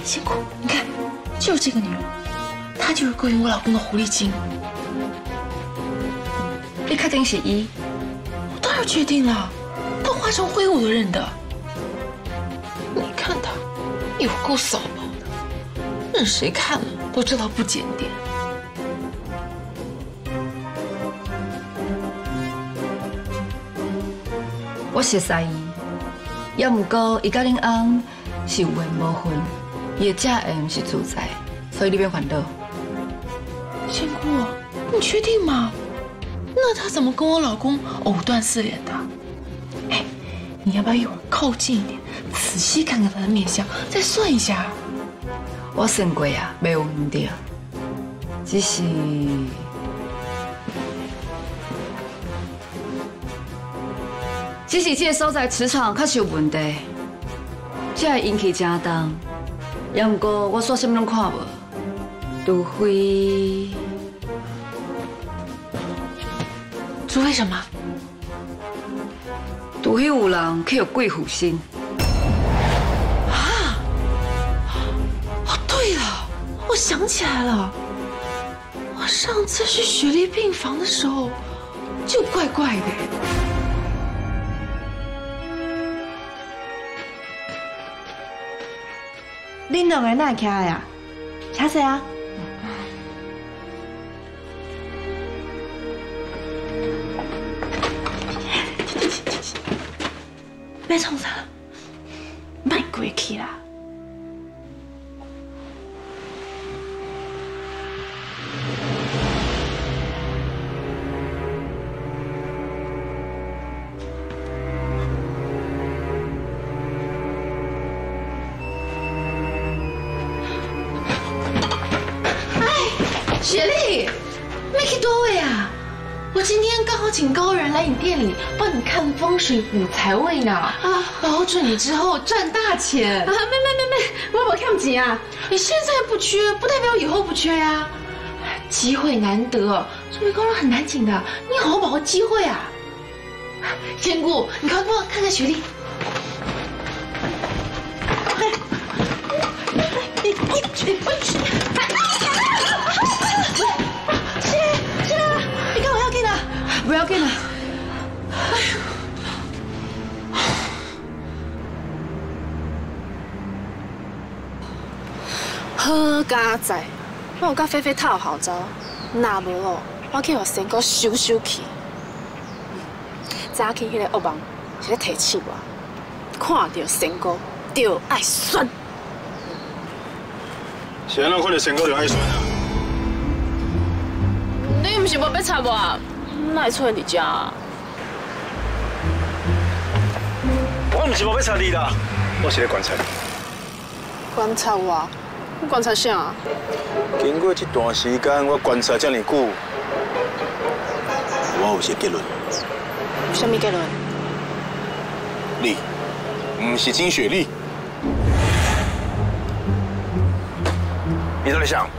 仙姑，你看，就是这个女人，她就是勾引我老公的狐狸精。 你确定是伊？ 我当然确定了，她化成灰我都认得。你看她，有够骚包的，任谁看了都知道不检点。 我熟悉伊，也毋过伊甲恁翁是有缘无分，伊的家人是自在，所以你别烦恼。 仙姑，你确定吗？那他怎么跟我老公藕断丝连的？哎，你要不要一会儿靠近一点，仔细看看他的面相，再算一下？ 我算过啊，没有问题。只是这个所在磁场确实有问题，这会引起震动。也毋过我煞什么拢看无，除非什么？ 除非有人去有鬼附身。 啊！哦，对了，我想起来了，我上次去雪莉病房的时候，就怪怪的。 恁两个哪会徛的呀？请坐啊。别冲啥了，卖过去啦。 雪莉，没去多位啊！我今天刚好请高人来你店里帮你看风水补财位呢，保准你之后赚大钱。 没，我无欠钱啊！ 你现在不缺，不代表以后不缺呀。机会难得，作为高人很难请的，你好好把握机会啊！仙姑，你快帮我看看雪莉。 不要紧啦。 好佳哉，我有甲菲菲套好招，若无哦，我去互仙姑收去。早起迄个恶梦是咧提醒我，看到仙姑就爱选。 是安怎看到仙姑就爱选啊？ 你毋是无要插我？哪会出现伫遮啊？ 我唔是无要插你啦，我是咧观察你。 观察我？你观察啥？ 经过这段时间，我观察这么久，我有一个结论。 什么结论？ 你唔是金雪莉，你在想？